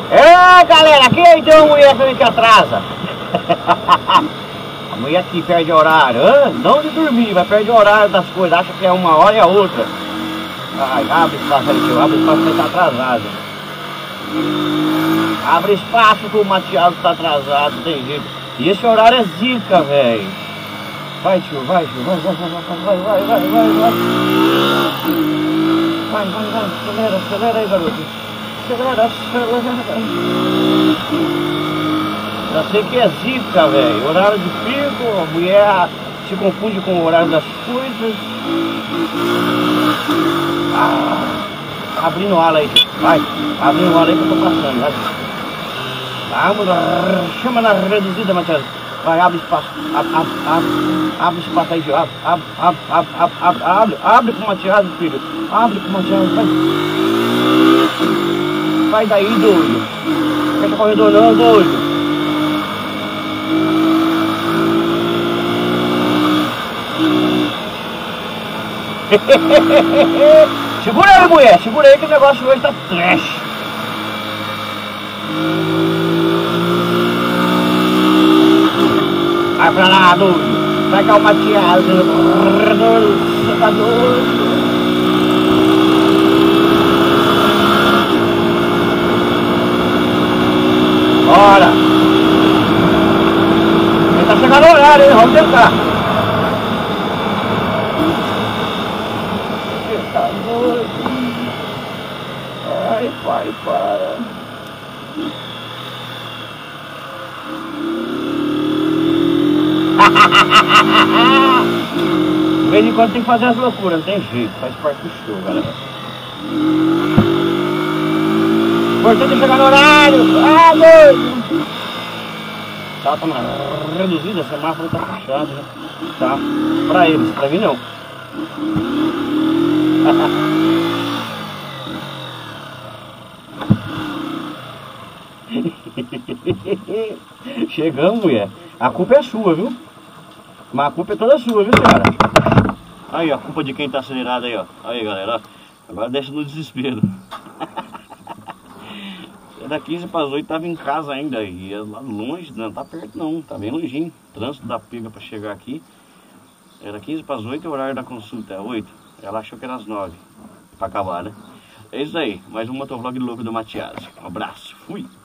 É, galera, aqui então a mulher que a gente atrasa. A mulher aqui perde horário. Não de dormir, mas perde horário das coisas. Acha que é uma hora e a outra. Ai, abre espaço aí, tio. Abre espaço que ele tá atrasado. Abre espaço que o Matias tá atrasado, não tem jeito. E esse horário é zica, velho. Vai, tio, vai, tio. Vai. Vai, acelera aí, garoto. Acelera. Já sei que é zica, velho. Horário de pico, a mulher se confunde com o horário das coisas. Abrindo ala aí, vai. Abrindo ala aí que eu tô passando, vai. Vamos, chama na reduzida, Matias. Vai, abre espaço. Abre espaço aí, abre com o Matias, filho. Abre com o Matias, vai. Vai daí, doido. Não fecha corredor não, doido. Segura aí, mulher. Segura aí que o negócio hoje tá trash. Vai pra lá, doido. Vai cá o Matias. Você tá doido. Bora! Ele tá chegando no horário, hein? Vamos tentar. Você tá doido? Ai, pai, para. De vez em quando tem que fazer as loucuras, não tem jeito. Faz parte do show, galera. Importante é chegar no horário. Ah, doido! Tá uma reduzida, a semáforo tá fechado, né? Tá? Pra eles, pra mim não. Chegamos, mulher. A culpa é sua, viu? Mas a culpa é toda sua, viu, senhora? Aí, ó, a culpa de quem tá acelerado aí, ó. Aí, galera, ó. Agora deixa no desespero. Era 15 para as 8, tava em casa ainda. E lá longe, não tá perto não, tá bem longinho. Trânsito da pega para chegar aqui. Era 15 para as 8, o horário da consulta é 8. Ela achou que era às 9 para acabar, né? É isso aí, mais um motovlog louco do Matias. Um abraço, fui!